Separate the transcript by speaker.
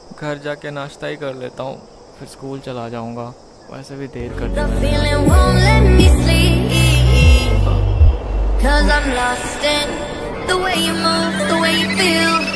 Speaker 1: घर जाके नाश्ता ही कर लेता हूँ, फिर स्कूल चला जाऊँगा। वैसे भी देर कर दी
Speaker 2: The
Speaker 1: मैंने।
Speaker 2: feeling won't let me sleep, 'cause I'm lost in the way you move, the way you feel.